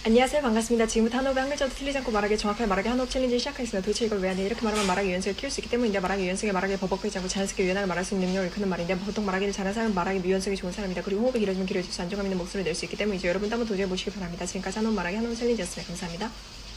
안녕하세요. 반갑습니다. 지금부터 한호흡에 한 글자도 틀리지 않고 말하기 정확하게 말하기 한호흡 챌린지 시작하겠습니다. 도대체 이걸 왜 하냐? 이렇게 말하면 말하기 유연성을 키울 수 있기 때문인데 말하기 유연성에 말하기 버벅거리지 않고 자연스럽게 유연하게 말할 수 있는 능력을 일컫는 말인데 보통 말하기를 잘하는 사람은 말하기 유연성이 좋은 사람입니다. 그리고 호흡이 길어지면 길어질수록 안정감 있는 목소리를 낼 수 있기 때문이죠. 여러분도 한번 도전해 보시기 바랍니다. 지금까지 한호흡 말하기 한호흡 챌린지였습니다. 감사합니다.